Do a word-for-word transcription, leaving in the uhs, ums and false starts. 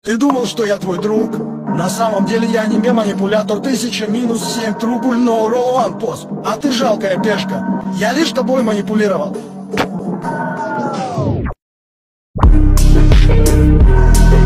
Ты думал, что я твой друг? На самом деле я не манипулятор. Тысяча минус семь трубль, но Ролан пост. А ты жалкая пешка. Я лишь тобой манипулировал.